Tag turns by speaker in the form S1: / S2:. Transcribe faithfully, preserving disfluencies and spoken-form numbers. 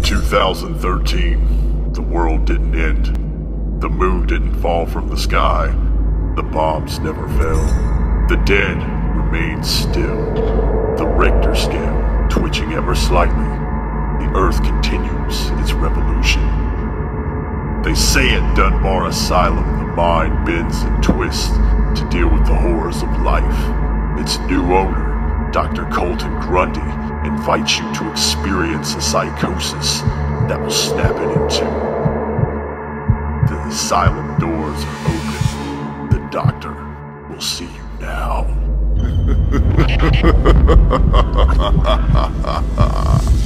S1: two thousand thirteen, the world didn't end. The moon didn't fall from the sky. The bombs never fell. The dead remained still. The Richter scale twitching ever slightly. The earth continues its revolution. They say at Dunbar Asylum the mind bends and twists to deal with the horrors of life. Its new owner, Doctor Colton Grundy, invites you to experience a psychosis that will snap it in two. The asylum doors are open. The doctor will see you now.